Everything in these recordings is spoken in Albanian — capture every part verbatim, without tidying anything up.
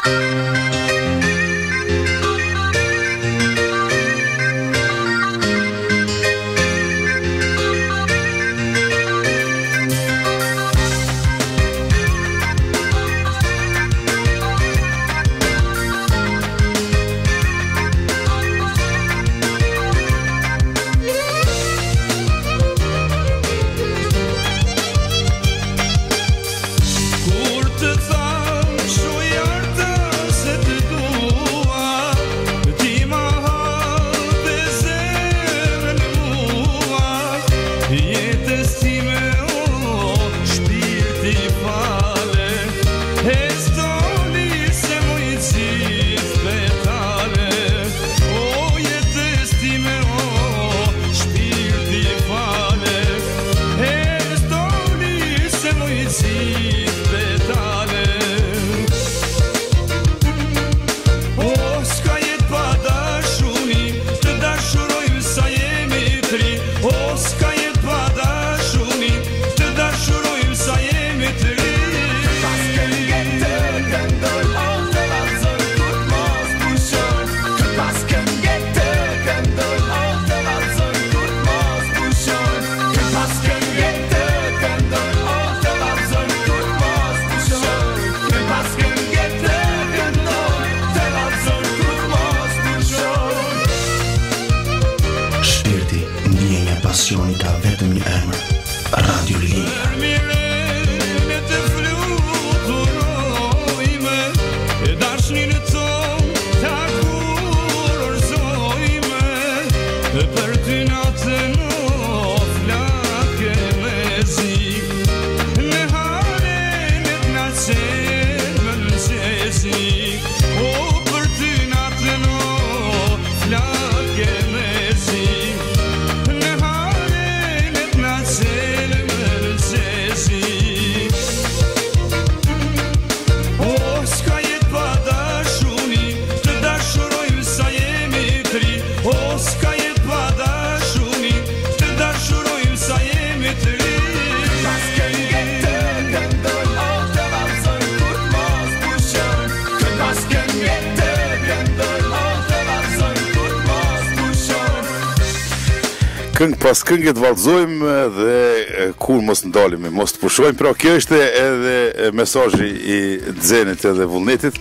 Këngë pas këngë të vallëzojmë dhe kur mos ndalemi, mos të pushojmë, pra kjo është edhe mesazhi i Xhenit edhe Vullnetit.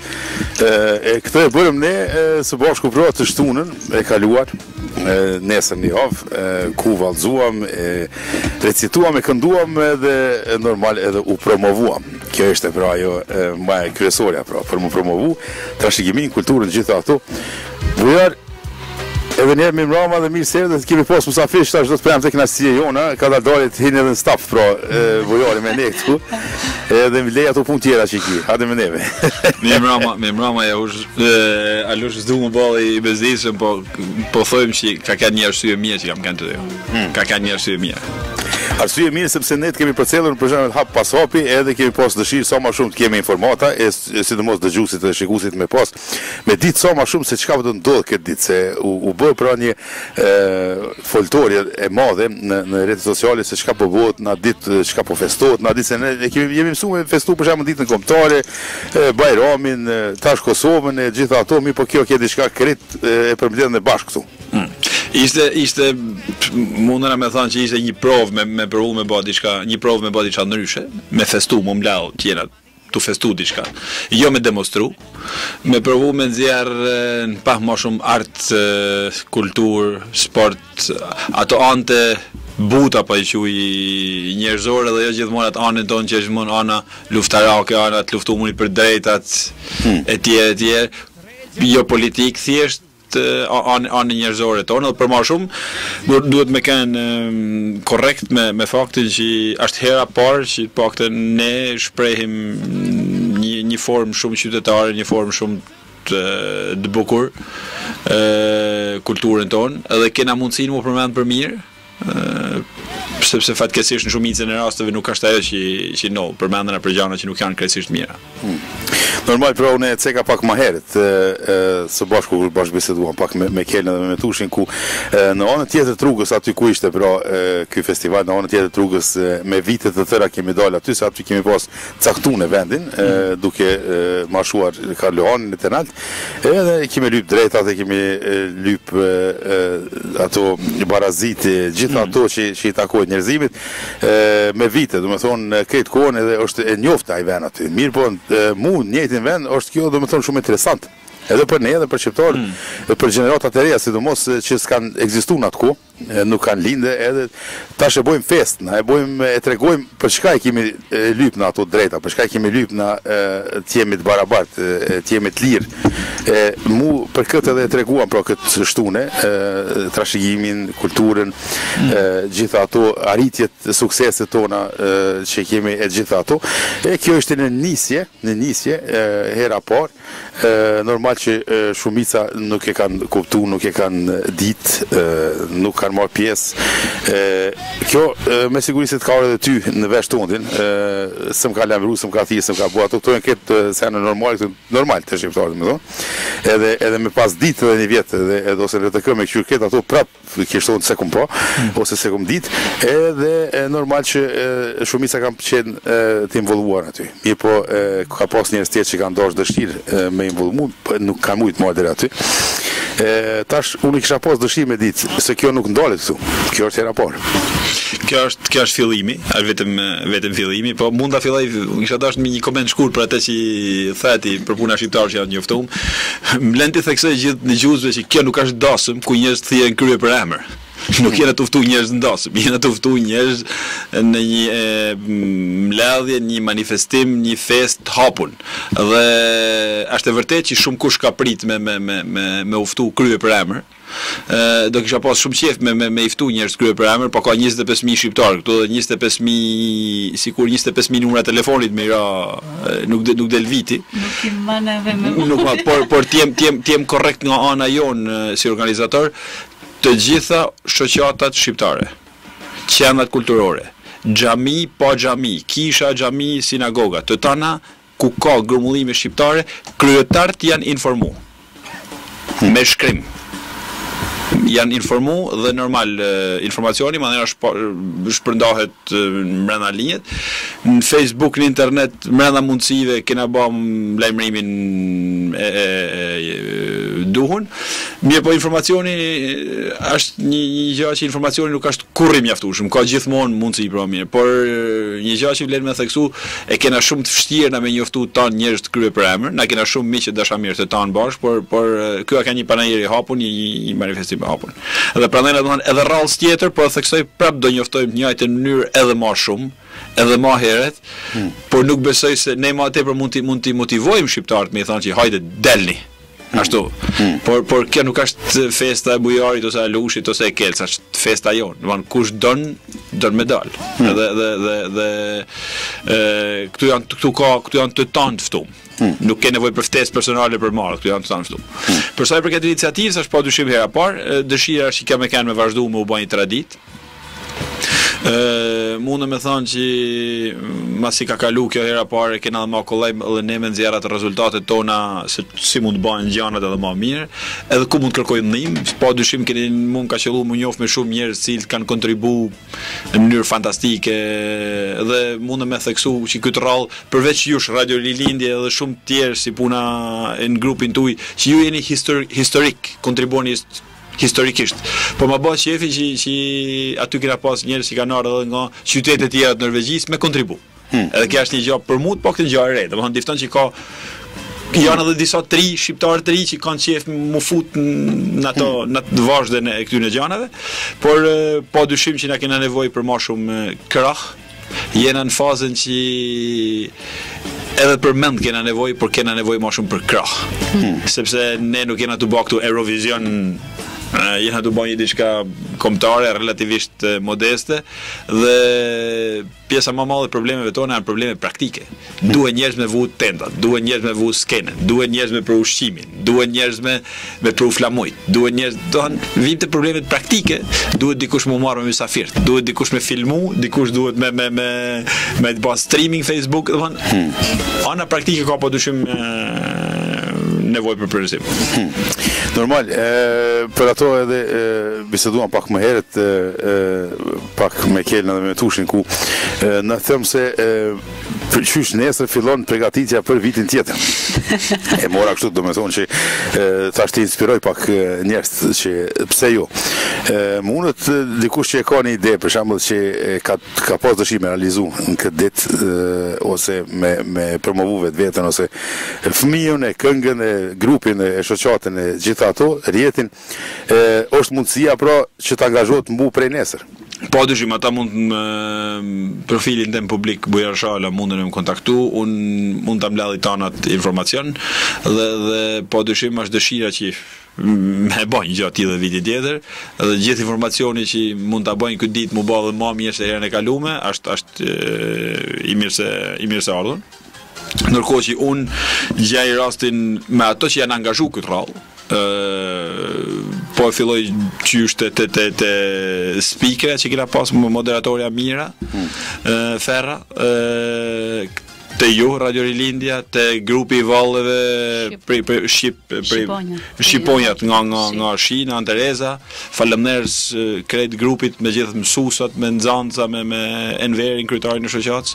E këtë e bërëm ne së bashku pra të shtunën e kaluar, nesër një javë, ku vallëzuam, recituam, e kënduam edhe normal edhe u promovuam. Kjo është pra ajo më e kryesorja pra, për më promovu trashëgimin, kulturën, gjitha ato. Bujar edhe njerë me mrama dhe mirë se dhe të kemi pas musafir shtash do të premë të knasije jona, ka da dalit hinë edhe në staf, pra, vojari me ne këtu, edhe mi leja të pun tjera që i ki, hade me neve. Me mrama, me mrama ja ush, alush s'du më bale i bezdisëm, po, po thojmë që ka ka një arsye mija që kam kanë të dhe, ka ka një arsye mija. Arsye mirë sepse ne të kemi përcjellur në përgjithësi hap pas hapi, edhe kemi pas dëshirë sa më shumë të kemi informata, e sidomos dëgjuesit dhe shikuesit me pas, me ditë sa më shumë se çka do të ndodhë këtë ditë, se u, u bë pra një foltorje e madhe në, në rrjetet sociale se çka po bëhet në atë ditë, çka po festohet në atë ditë, se ne e kemi jemi mësuar me festu për shembull ditën kombëtare, Bajramin, tash Kosovën e gjitha ato, mi po kjo ka diçka krejt e përmbledhur bashkë këtu. Hmm. Ishte, ishte, mundëra me thonë që ishte një provë me, me përvu me bë diçka, një provë me bë diçka ndryshe, me festu, më mblau tjera, tu festu diçka, jo me demonstru, me përvu me nxjerr në pak më shumë art, kulturë, sport, ato ante buta pa i quj njerëzore dhe jo gjithmonë atë anën tonë që është mund ana luftarake, ana të luftumuni për drejtat, hmm. e tjerë, e tjerë, jo politik thjesht, anë njerëzore tonë, dhe për ma shumë duhet me kënë korrekt me, me faktin që është hera parë që pakte ne shprehim një, një formë shumë qytetare, një formë shumë të, të bukur e, kulturën tonë, edhe kena mundësinë mu përmend për mirë, e, sepse fatkesisht në shumicën e rasteve nuk është ajo që, që no, përmendena për gjana që nuk janë krejtësisht mira. Normal pra unë e ceka pak më herët, së bashku kur bashkë biseduam pak me, me Kelën dhe me Tushin, ku në anën tjetër të rrugës aty ku ishte pra ky festival, në anën tjetër të rrugës me vitet të tëra kemi dalë aty, se aty kemi pas caktuar në vendin, mm. duke marshuar Karlohanin në Tenalt, edhe kemi lyp drejtat, e kemi lyp ato barazit, gjitha ato që, që i takojnë njerëzimit me vite, do me thonë këtë kohën edhe është e njofta i ven aty. Mirë po, mu njëjtin vend është kjo do me thonë shumë interesant. Edhe për ne, edhe për shqiptarë, mm. edhe për gjeneratat e reja, sidomos që s'kan ekzistu në atë kohë, nuk kanë linde, edhe tash e bojmë fest, na e bojmë, e tregojmë për çka e kemi lyp në ato drejta, për çka e kemi lyp në të jemi të barabartë, të jemi të lirë. E, mu për këtë edhe e treguam pra këtë shtune, e, trashëgimin, kulturën, mm. e, gjitha ato arritjet, sukseset tona e, që kemi e gjitha ato. E kjo është në nisje, në nisje, e, hera parë, e, normal që e, shumica nuk e kanë kuptu, nuk e kanë ditë, nuk kanë marrë pjesë. E, kjo e, me sigurisht ka edhe ty në vesh tondin, së më ka lemru, së më ka thirë, së më ka bua, ato këto e në këtë sene normal, normal të shqiptarët me do. Edhe, edhe me pas ditë edhe një vjetë, edhe, edhe ose le të kërë me këqyrë këtë, ato prapë kishtonë se kum po, mm. ose se kum ditë, edhe e, normal që e, shumica kam qenë e, të involvuar aty. Mirë po, e, ka pas njerëz tjetë që kanë dash dëshirë e, me involvu, nuk kanë mujtë marrë deri aty. E, tash, unë i kisha pas dëshirë me ditë, se kjo nuk ndalet këtu, kjo është hera parë. Kjo është kjo është fillimi, është vetëm vetëm fillimi, po mund ta filloj, kisha dashur me një koment shkurt për atë që thati për puna shqiptare që janë njoftuar. M'lën të theksoj gjithë dëgjuesve që kjo nuk është dasëm ku njerëz thjen krye për emër. Nuk jena të uftu njerëz në dasëm, jena të uftu njerëz në një e, mbledhje, një manifestim, një fest të hapun. Dhe është e vërtet që shumë kush ka prit me, me, me, me, me uftu krye për emër. Uh, do kisha pas shumë qef me, me, me iftu njerëz krye për emër, po ka njëzet e pesë mijë shqiptarë këtu, dhe njëzet e pesë mijë, sikur njëzet e pesë mijë numra telefonit me ra, nuk, de, nuk del viti. Nuk i maneve me nuk ma, por, por t'jem, t'jem, t'jem korrekt nga ana jonë si organizator, të gjitha shoqatat shqiptare, qendrat kulturore, xhami pa xhami, kisha xhami, sinagoga, të tana ku ka grumullime shqiptare, kryetarët janë informu me shkrim. Janë informu dhe normal informacioni mandena shpërndahet mbrenda linjet në Facebook, në internet, mbrenda mundësive kena bëm lajmërimin e, e, e duhun. Mirë po informacioni është një, një gjë që informacioni nuk është kurrë mjaftueshëm, ka gjithmonë mundësi pra mirë, por një gjë që vlen me theksu e kena shumë të vështirë na me njoftu tan njerëz të krye për emër, na kena shumë miq që dashamirë të tan bash, por por ky ka një panajër i hapun, një, një manifestim i hapun. Edhe prandaj na domethënë edhe rrallës tjetër, po theksoj prap do njoftojmë në njëjtën mënyrë edhe më shumë, edhe më herët, hmm. por nuk besoj se ne më tepër mund të mund të motivojmë shqiptarët me i thonë që hajde delni. Ashtu. Hmm. Por por kjo nuk është festa e bujarit ose e lushit ose e kelës, është festa jonë. Domthon kush don don me dal. Hmm. Dhe dhe dhe dhe ë këtu janë këtu ka këtu janë të tanë të ftuar. Hmm. Nuk ke nevojë për ftesë personale për marrë, këtu janë të tanë të ftuar. Hmm. Për sa i përket iniciativës, është pa dyshim hera parë, dëshira është që kam e kanë me vazhdu me u bë një traditë. Uh, mundë me thonë që masi ka kalu kjo hera pare kena dhe ma kollaj dhe ne me nxjerrat rezultatet tona se si mund të bëhen gjanat edhe ma mirë edhe ku mund të kërkojnë ndihmë, pa dyshim keni mund ka qellu më njoft me shumë njerëz cilët kanë kontribu në mënyrë fantastike dhe mundë me theksu që këtë rrallë përveç jush Radio Lilindje edhe shumë tjerë si puna në grupin tuj që ju jeni histori historik, kontribuoni historikisht. Po ma bë shefi që, që aty kena pas njerëz që kanë ardhur edhe nga qytete të tjera të Norvegjisë me kontribu. Hmm. Edhe kjo është një gjë për mua, po këtë gjë e re. Domethënë difton që ka janë edhe disa tri shqiptarë të ri që kanë qef më fut në ato në të vazhdën e këtyre gjanave, por pa dyshim që na kena nevojë për më shumë krah. Jena në fazën që edhe për mend kena nevojë, por kena nevojë më shumë për krah. Hmm. Sepse ne nuk kena të bëjë këtu Eurovision Jena du bën një diçka kombëtare, relativisht modeste, dhe pjesa më e madhe e problemeve tona janë probleme praktike. Duhet njerëz me vu tentat, duhet njerëz me vu skenën, duhet njerëz me për ushqimin, duhet njerëz me me për flamujt, duhet njerëz, don vim te problemet praktike, duhet dikush më marrë me mysafir, duhet dikush me filmu, dikush duhet me me me me të bëj streaming Facebook, don hmm. ana praktike ka po dyshim nevojë për përgjegjësim. Hmm. Normal, e, për ato edhe e, biseduam pak më herët, e, e, pak me Kelën dhe me Tushin ku e, në them se e, qysh nesër fillon përgatitja për vitin tjetër. E mora kështu, do me thonë që e, thash të inspiroj pak njerëz që pse jo. E, mundet dikush që e ka një ide, për shembull që e, ka ka pas dëshirë me realizu në këtë ditë ose me me promovu vetveten ose fëmijën e këngën e grupin e shoqatën e gjitha ato, rjetin, e, është mundësia pra që të angazhohet mbu prej nesër. Po dyshim, ata mund më profilin tem publik Bujar Shala mundën e më kontaktu, unë mund të mbledh i tanat informacion dhe, dhe po dyshim është dëshira që me bojnë gjatë tillë viti tjetër, dhe gjithë informacioni që mund ta bëjnë këtë ditë më bë dhe më mirë se herën e kalume, është është i mirë se i mirë se ardhën. Ndërkohë që unë gjej rastin me ato që janë angazhu këtë rallë, uh, po e filloj qysh të, të, të, të speakera që kena pas moderatorja Mira, hmm. uh, Ferra, uh, të ju, Radio Rilindja, të grupi i vallëve Shqip, Shqiponjat nga nga nga Shi, nga Tereza, faleminderit krejt grupit me gjithë mësuesat, me nxënësa, me me Enverin, kryetarin e shoqatës.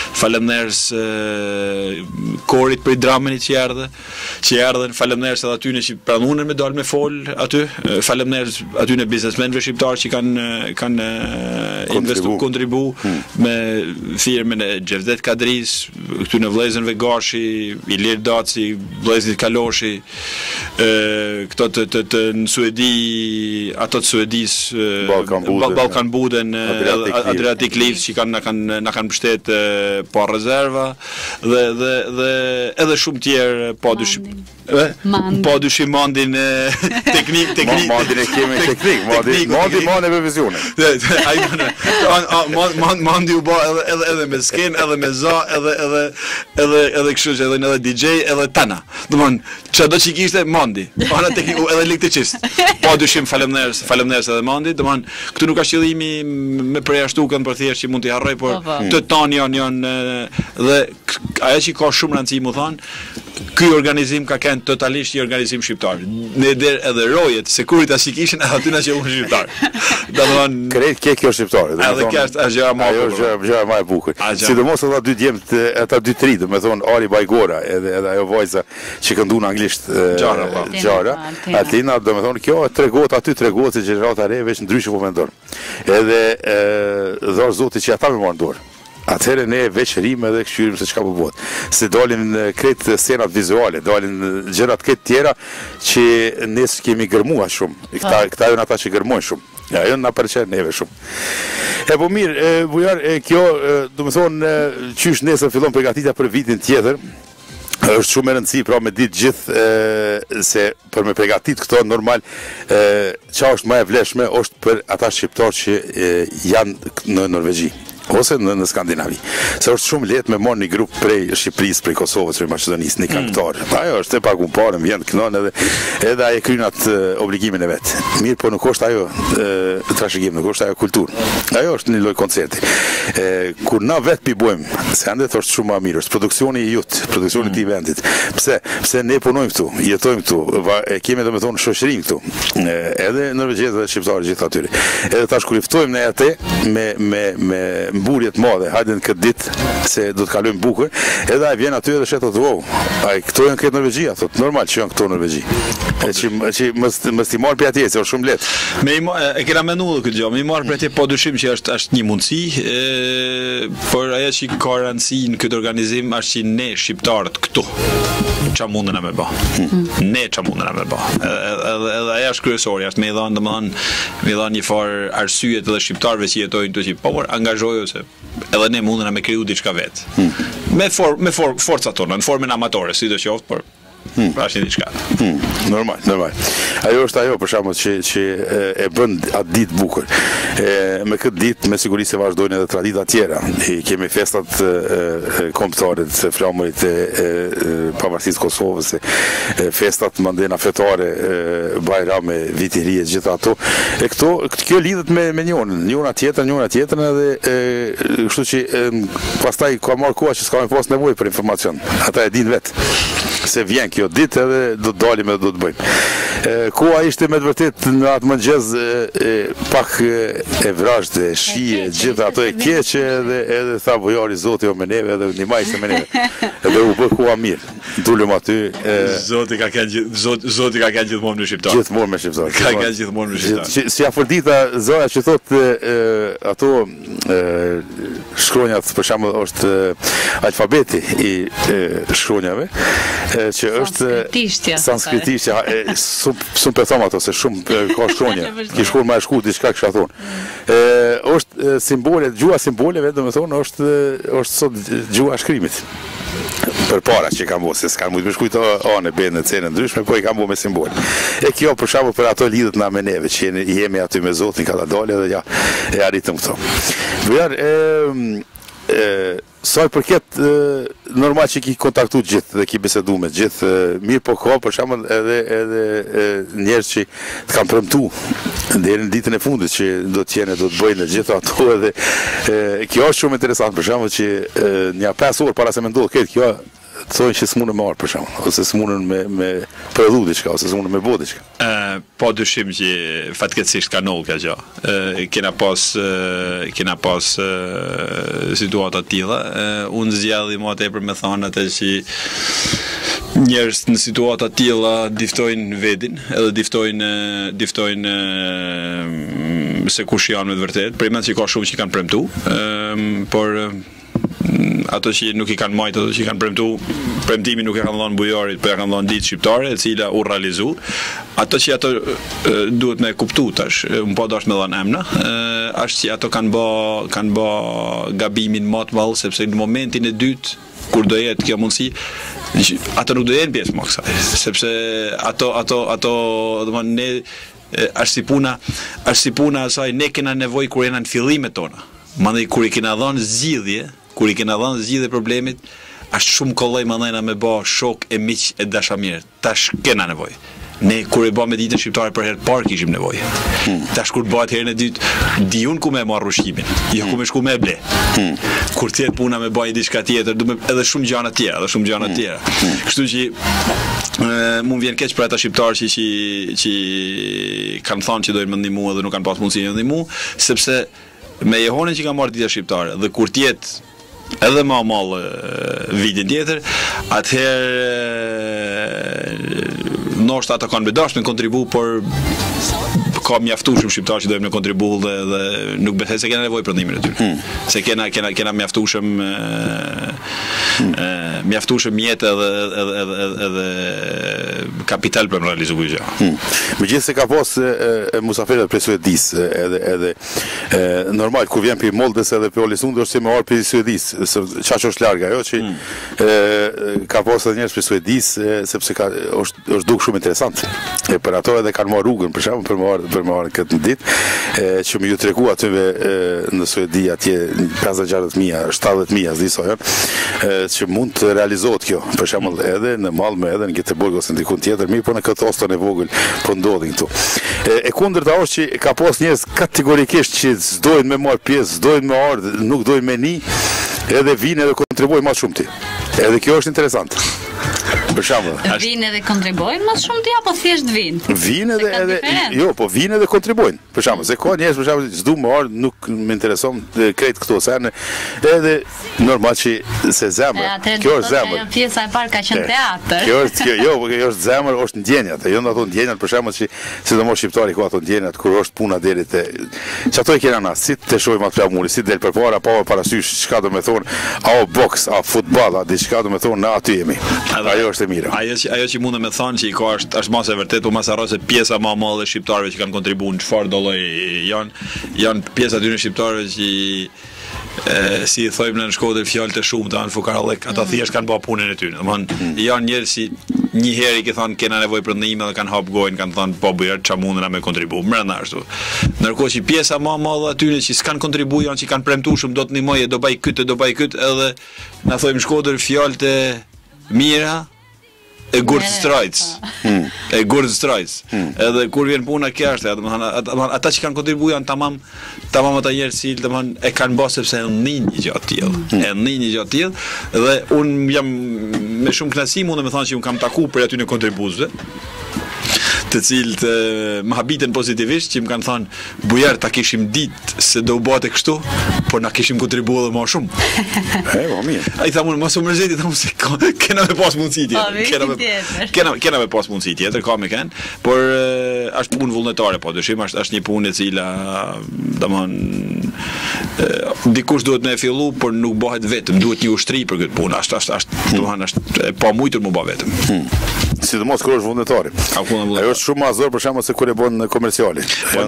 Faleminderit korit për Dramenit që erdhë, që erdhën, faleminderit edhe atyre që pranuan me dal me fol aty, faleminderit atyre biznesmenëve shqiptar që kanë kanë investuar, kontribu hmm. me firmën e Xhevdet Kadris, këtu në vlezënve Gashi, Ilir Daci, vlezënit Kaloshi, e, këto të, të, të në Suedi, ato të Suedis, Balkan Buden, Balkan Buden Adriatic Leaves që kanë, kanë, në kanë pështet pa rezerva, dhe, dhe, dhe edhe shumë tjerë, pa dyshim, pa dyshim mandin teknik, teknik, mandin e kemi teknik, mandin, mandin mandin me vizione. Mandi u ba edhe me sken, edhe me za, edhe edhe edhe edhe kështu që edhe edhe D J edhe tana. Domthon çdo që kishte Mandi. Ana tekniku edhe elektricist. Po dyshim faleminderit, faleminderit edhe Mandi. Domthon këtu nuk ka qëllimi me përjashtukën për thjesht që mund t'i harroj, por të tanë janë janë dhe ajo që ka shumë rëndësi më thon, ky organizim ka qenë totalisht një organizim shqiptar. Ne der edhe rojet, Securitas që kishin edhe aty na që unë shqiptar. Domthon krejt ke kjo shqiptare. Edhe kjo është gjëra më e bukur. Ajo gjëra më e bukur. Sidomos ata dy djemt, ata dy tri, do të thon Ari Bajgora, edhe edhe ajo vajza që këndon anglisht Gjara, Gjara. Atina, do të thon kjo tregot aty tregot se gjenerata re veç ndryshe po mendon. Edhe dhor Zoti që ata më marrin dorë. Atëherë ne veç rrim edhe këshyrim se çka po bëhet. Se dalin krejt scenat vizuale, dalin gjërat këtë tjera që ne kemi gërmuar shumë. Këta këta janë ata që gërmojnë shumë. Ja, jo na pëlqen neve shumë. E po mirë, e, Bujar, e, kjo, e, do të thonë, qysh nesër fillon përgatitja për vitin tjetër. Është shumë e rëndësi pra me ditë gjithë e, se për me përgatit këto normal e, qa është më e vlefshme është për ata shqiptarë që e, janë në Norvegji ose në, në Skandinavi. Se është shumë lehtë me marrë një grup prej Shqipërisë, prej Kosovës, prej Maqedonisë, një këngëtar. Mm. Ajo është e pagun parë, më vjen të kënon edhe edhe ai kryen atë obligimin e vet. Mirë, po nuk është ajo trashëgim, nuk është ajo kulturë. Ajo është një lloj koncerti. E, kur na vet pi bëjmë, se ande është shumë më mirë, është produksioni i jut, produksioni mm. i eventit. Pse? Pse ne punojmë këtu, jetojmë këtu, va, e kemi domethënë shoqërinë këtu. E, edhe norvegjezë dhe shqiptarë gjithë aty. Edhe tash kur i ftojmë ne atë me me me mburjet madhe, hajde në këtë ditë se do të kalojmë bukur, edhe ai vjen aty dhe shet thotë, "Wow, ai këto janë këtë Norvegji", thotë, "Normal që janë këto Norvegji". E që që mos mos i marr për atje, se është shumë lehtë. Me e kena menuar këtë gjë, më i marr për atje po dyshim që është është një mundësi, e, por ajo që ka rëndësi në këtë organizim është që ne shqiptarët këtu ç'a mundena me bë. Hmm. Ne ç'a mundena me bë. Edhe edhe ajo është kryesorja, është më i dhënë domethënë, më i dhënë një far arsye të shqiptarëve që jetojnë këtu që po por angazhojo se edhe ne mundena me kriju diçka vet. Hmm. Me for, me for, forca tona, në formën amatore, sidoqoftë, por Pra është një diçka. Hmm, normal, normal. Ajo është ajo për shembull që që e bën atë ditë bukur. E, me këtë ditë me siguri se vazhdojnë edhe tradita tjera. E, kemi festat kombëtare të flamurit e, e pavarësisë të Kosovës, e, festat mandena fetare, Bajrame, Viti i Ri, gjitha ato. E këto kjo lidhet me me njërin, njëra tjetër, njëra tjetrën edhe kështu që e, pastaj ka marrë koha që s'ka më pas nevojë për informacion. Ata e dinë vetë se vjen kjo ditë edhe do të dalim edhe do të bëjmë. E, koha ishte me të vërtet në atë mëngjes pak e vrazhde, e shije, gjitha ato e keqe edhe, edhe tha bojari Zoti o me neve edhe një majse me neve. Edhe u bë koha mirë. Dulëm aty. E, Zoti ka kanë Zoti, Zoti ka kanë gjithmonë në shqiptar. Gjithmonë me shqiptar. Ka kanë gjithmonë në shqiptar. Si Afrodita Zoja që thotë ato e, shkronjat për shembull është alfabeti i e, shkronjave që është sanskritishtja, shumë për thoma ato, se shumë ka shkronje, ki shkruar ma e shku, diçka kësha thonë. është simbole, gjua simboleve, do me thonë, është, është sot gjua shkrimit. Për para që kam bo, se s'kan mujtë me shkujtë anë, bene, cene, ndryshme, po i kam bo me simbol. E kjo për shembull për ato lidhet na me neve, që jemi aty me Zotin ka da dalë dhe ja, e arritëm këto. Vëjar, e, e, sa i përket normal që ki kontaktu gjithë dhe ki bisedu me gjithë, mirë po ka për shembull edhe edhe njerëz që të kanë premtu deri në ditën e fundit që do të jene, do të bëjnë gjithë ato edhe e, kjo është shumë interesant për shembull që e, një pesë orë para se me ndodh këtë kjo të thonë që s'munën me arë për shembull, ose s'munën me me prodhu diçka, ose s'munën me bë diçka. Uh, po dyshim që fatkeqësisht ka nol kjo gjë. Uh, kena pas uh, kena pas uh, situata të tilla. Uh, unë zgjalli më tepër me thonë atë që njerëz në situata të tilla diftojnë vedin, edhe diftojnë diftojnë uh, se kush janë me të vërtetë. Primet që ka shumë që kanë premtu, uh, por uh, ato që nuk i kanë majtë, ato që i kanë premtu, premtimi nuk e kanë dhënë bujarit, po e kanë dhënë ditë shqiptare, e cila u realizu. Ato që ato e, duhet me kuptu tash, më po dash me dhënë emna, është që ato kanë bë kanë bë gabimin më të madh, sepse në momentin e dytë kur do jetë kjo mundësi, ato nuk do jenë pjesë më kësaj, sepse ato ato ato domethënë ne është si puna, është si puna asaj, ne kena nevojë kur jena në fillimet tona. Mandej kur i kena dhënë zgjidhje, kur i kena dhënë zgjidhje problemit, është shumë kollaj mandena me bë shok e miq e dashamirë. Tash kena nevojë. Ne kur e bëmë ditën shqiptare për herë të parë kishim nevojë. Hmm. Tash kur bëhet herën e dytë, di unë ku më marr ushqimin, jo ku më shku me ble. Hmm. Kur të jetë puna me bëj diçka tjetër, do me edhe shumë gjëra të tjera, edhe shumë gjëra të tjera. Hmm. Kështu që mu vjen keq për ata shqiptarë që, që, që kanë thënë që dojnë më ndihmu edhe nuk kanë pas mundësi të ndihmu, sepse me jehonin që ka marrë dita shqiptare dhe kur tjetë edhe ma malë vitin tjetër, atëherë nështë ata kanë bedash me kontribu, por ka mjaftueshëm shqiptar që dojmë në kontribu dhe, dhe nuk besoj se kena nevojë për ndihmën e tyre. Hmm. Se kena kena kena mjaftueshëm hmm. mjaftueshëm jetë edhe edhe edhe edhe kapital për të realizuar gjë. Hmm. Megjithëse ka pas musafirët prej Suedis edhe edhe e, normal kur vjen për Moldës edhe për Olesund është se më or për Suedis, çaq është larg ajo që hmm. e, ka pas edhe njerëz për Suedis sepse ka është është duk shumë interesant. E për ato edhe kanë marrë rrugën për shembull për marrë për marrë këtë ditë e, që më ju tregu atyve e, në Suedi atje pesëdhjetë gjashtëdhjetë mijë, shtatëdhjetë mijë as di sa janë, që mund të realizohet kjo. Për shembull edhe në Malmö edhe në Göteborg ose diku tjetër, mirë po në këtë oston e vogël po ndodhin këtu. E, e kundërta është që ka pas njerëz kategorikisht që s'dojnë me marr pjesë, s'dojnë me ardh, nuk dojnë me ni, edhe vinë edhe kontribuojnë më shumë ti. Edhe kjo është interesant. Për shembull, vinë edhe kontribuojnë më shumë ti apo thjesht vinë? Vinë edhe edhe jo, po vinë edhe kontribuojnë. Për shembull, se ka njerëz për shembull që s'du më ardh, nuk më intereson krejt këto sene, edhe normal që se zemër. Kjo është zemër. Pjesa e parë ka qenë teatr. Kjo është kjo, jo, kjo është zemër, është ndjenjat. Jo ato ndjenjat për shembull që sidomos shqiptari ku ato ndjenjat kur është puna deri te çato e kena na, si të shohim atë flamuri, si del përpara, pa parasysh çka do të thonë, a boks, a futboll, a diçka do të thonë, na aty jemi. Ajo është e mirë. Ajo që ajo që mundem të thonë që i ka është është mas e vërtet, u mas harro se pjesa më e madhe e shqiptarëve që kanë kontribuar në çfarë do lloj janë janë pjesa e tyre shqiptarëve që e, si i thojmë në Shkodër fjalë të shumta, në fukarallëk, ata thjesht kanë bërë punën e tyre. Domthonë janë njerëz si një herë i ke thonë kena nevojë për ndihmë dhe kanë hap gojën, kanë thonë po bëj ç'a mundena me kontribu. Mbrana ashtu. Ndërkohë që pjesa më e madhe aty që s'kan kontribuar janë që kanë premtuar shumë do të ndihmojë, do bëj këtë, do bëj këtë, edhe na thojmë Shkodër fjalët e mira e gurë strajc. Hmm. E gurë strajc. Hmm. Edhe kur vjen puna kjo është, domethënë ata, ata që kanë kontribuar janë tamam tamam ata njerëz që domethënë e kanë bërë sepse e ndin një gjë të tillë. Hmm. E ndin një gjë të tillë dhe un jam me shumë kënaqësi mund të them që un kam takuar për aty në kontribuesve të cilët më habiten pozitivisht që më kanë thënë bujar ta kishim ditë se do u bëte kështu, por na kishim kontribuar edhe më shumë. E, po mirë. Ai thamun mos u mërziti, thamun se kena me pas mundësi tjetër. Kena me kena kena me pas mundësi tjetër, ka me kanë, por është punë vullnetare, po dyshim është është një punë e cila domthon dikush duhet me fillu, por nuk bëhet vetëm, duhet një ushtri për këtë punë. Është është është domthon është e pamujtur më bë vetëm. Sidomos kur është vullnetari. Ajo është shumë azor për shembull se kur e bën komerciali.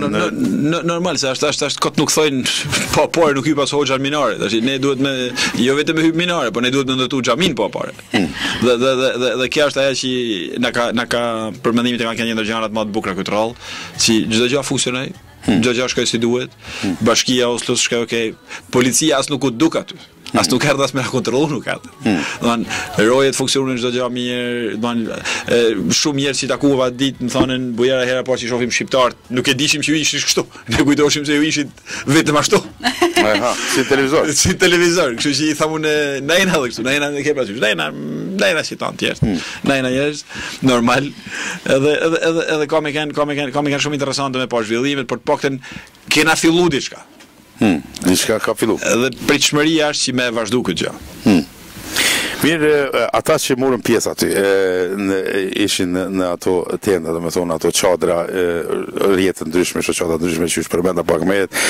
Normal se është është është kot nuk thojnë po por nuk hyj pas hoxha minare. Tash ne duhet me jo vetëm me hyj minare, por ne duhet me ndërtu xhamin po parë. Dhe dhe dhe dhe kjo është ajo që na ka na ka për mendimin e kanë një ndër gjërat më të bukura këtë rrallë, që çdo gjë funksionoi, çdo gjë shkoi si duhet. Bashkia Oslo shkoi okay, policia as nuk u duk aty. As nuk erdhas me kontroll nuk erdh. Domthon rojet funksionojnë çdo gjë mirë, domthon shumë njerëz që takuava ditë më thonin bujara hera po që shohim shqiptar, nuk e dishim që ju ishin kështu. Ne kujtoheshim se ju ishit vetëm ashtu. Aha, si televizor. Si televizor, kështu që i thamun na jena edhe kështu, na jena ke pasur, na jena na jena si tan tjerë. Na jena njerëz normal. Edhe edhe edhe edhe ka me kanë, ka me kanë, ka me kanë shumë interesante me pa zhvillimet, por të paktën kena fillu diçka. Hmm, diçka ka fillu. Edhe pritshmëria është që me vazhdu këtë gjë. Hmm. Mirë, ata që morën pjesë aty, ishin në, në ato tenda, do me thonë, ato çadra, rrjetë ndryshme, shoqata ndryshme që është përmenda pak më jetë,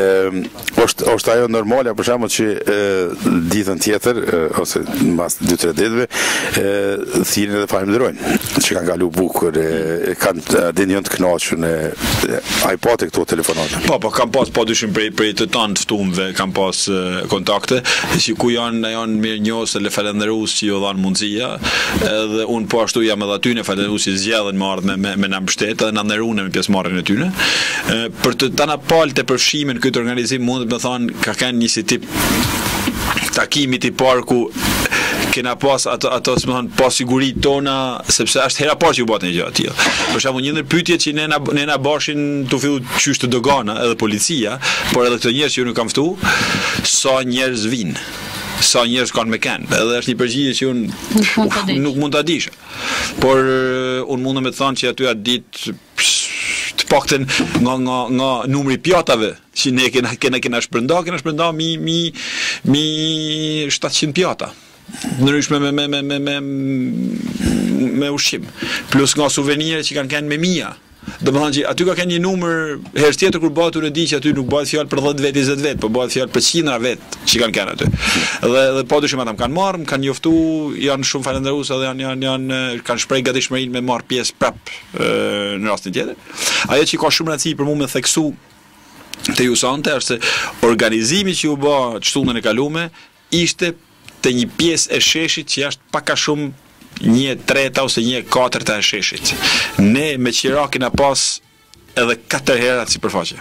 është, është ajo normale, për shembull që e, ditën tjetër, e, ose mbas dy tre ditëve, thirrin dhe falenderojnë, që kanë kalu bukur, e, kanë din janë të kënaqur, ai pati këto telefonate. Po, po, kam pas pa dyshim prej prej të tanë të ftuarve, kam pas kontakte, që ku janë janë mirënjohës dhe falenderoj që ju dhanë mundësia, edhe unë po ashtu jam edhe aty në falenderues që zgjedhen më ardhme me, me na mbështet edhe na nderuan me pjesëmarrjen e tyre. Për të tana palë të përfshimin këtë organizim mund të më thonë ka kanë një si tip takimit i parë ku kena pas ato ato më thon pas siguritë tona sepse është hera parë që u bota një gjë aty. Për shembull një ndër pyetjet që ne na ne na bashin tu fillu qysh të dogana edhe policia, por edhe këto njerëz që unë kam ftu, sa njerëz vinë. Sa njerëz kanë me kanë, edhe është një përgjigje që unë nuk mund ta dish. Por unë mundem të thonë që aty atë ditë të paktën nga nga nga numri pjatave që ne kena kena kena shpërnda, kena shpërnda mi mi mi shtatëqind pjata. Ndryshme me me me me me me ushqim. Plus nga suvenire që kanë kanë me mia. Do të thonë që aty ka kanë një numër herë tjetër kur bëhet unë di që aty nuk bëhet fjalë për dhjetë vet, njëzet vet, por bëhet fjalë për qindra vet që kanë kanë aty. Dhe dhe po dyshim ata kanë marrë, kanë njoftu, janë shumë falënderues edhe janë janë janë kanë shpreh gatishmërinë me marr pjesë prap në rastin tjetër. Ajo që ka shumë rëndësi për mua me theksu te ju sonte është se organizimi që u bë çtullën e kaluame ishte te një pjesë e sheshit që është pak a shumë një treta ose një katërta e sheshit. Ne me qira kena pas edhe katër herë atë sipërfaqe.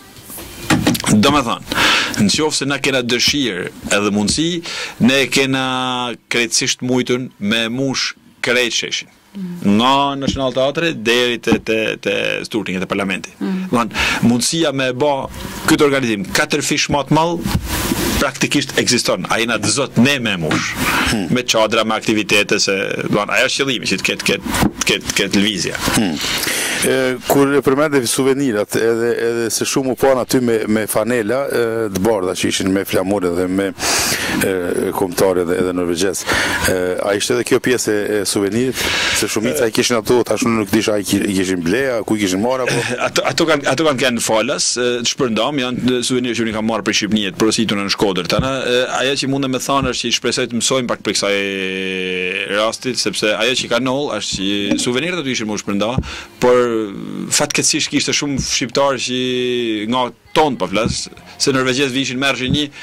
Do me thonë, në qofë se na kena dëshirë edhe mundësi, ne kena krejtësisht mujtën me mush krejt sheshin. Nga National Teatre deri te te te Sturtinget e Parlamentit. Mm. Mundësia me bë këtë organizim katër fish më të madh praktikisht ekziston. Ai na zot ne me mush. Hmm. Me çadra me aktivitete se do ajo është qëllimi që të ketë ketë ketë ketë lëvizje. Hmm. E, kur përmendë suvenirat edhe edhe se shumë u pan aty me me fanela e, të bardha që ishin me flamure dhe me kombëtare edhe, edhe norvegjez. A ishte edhe kjo pjesë e suvenirit? Se shumica i kishin ato, tash unë nuk disha i kishin bleja, ku i kishin marrë apo? Ato ato kanë ato kanë kanë falas, të shpërndam, janë suvenirë që unë kam marrë për Shqipërinë, porositur në Shkodër tani. Ajo që mundem të thonë është që shpresoj të mësojmë pak për kësaj rastit, sepse ajo që kanë nol është që suvenirët aty ishin më shpërnda, por fatkeqësisht kishte shumë shqiptarë që nga ton po flas, se norvegjez vishin merrshin një